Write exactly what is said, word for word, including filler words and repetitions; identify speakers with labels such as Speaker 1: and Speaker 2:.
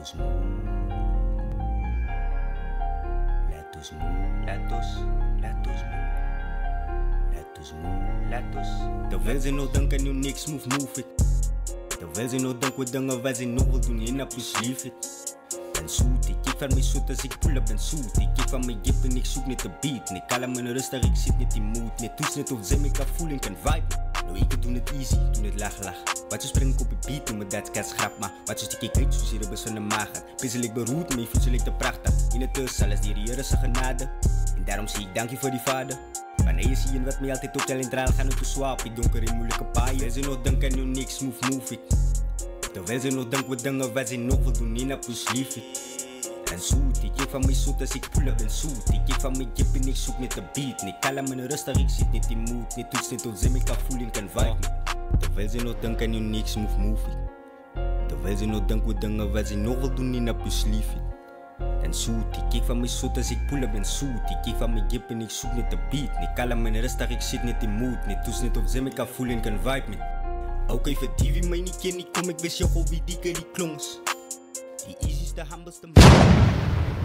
Speaker 1: us move. Let us move. Let us. Let us move. Let us move. Let us. Terwijl ze nog denken nu niks move, move it. Terwijl ze nog denken dingen waar ze nog wil doen, je naar plus lief it. Ben zoet, ik kijk van mij zoet als ik pull up ben zoet. Ik kijk van mijn gip en ik zoek net de beat. Nee, kalm me rustig, ik zit net in mood. Nee, toets net of ze me kan voelen, kan vibe. Nou, ik doe het easy, doe het laag, laag. Wat je spring op je beat, noem me dat kats grap. Maar wat je stikje kijk, zo zie je best van de maag. Pissel ik beroerd, maar je voedsel ik te prachtig. In het tussen, alles die riëren zijn genade. En daarom zie ik dank je voor die vader. Wanneer je ziet wat mij altijd op talentraal gaan uit de swap. Ik donker in moeilijke paaien. Terwijl ze nog denken, nu niks, move, move it. Terwijl ze nog denken, we dingen wat ze nog wil doen, niet naar plus lief it. En zoet, ik kijk van mij zoet als ik pull up ben zoet. Ik kijk van mij gip en ik zoek net de beat. Nee, kalm me rustig, ik zit niet in mood. Nee, toets net of ze me kan voelen, kan vibe. Terwijl ze nog denken, nu niks, move, move it. Terwijl ze nog denken, we dingen wat ze nog wil doen, niet naar plus lief it. En zoet, ik kijk van mij zoet als ik pull up ben zoet. Ik kijk van mij gip en ik zoek net de beat. Nee, kalm me rustig, ik zit niet in mood. Nee, toets net of ze me kan voelen, kan vibe me. Ook even die wie mij niet ken, ik kom, ik wist jou wie die die klongs. Die easyste, humbelste man.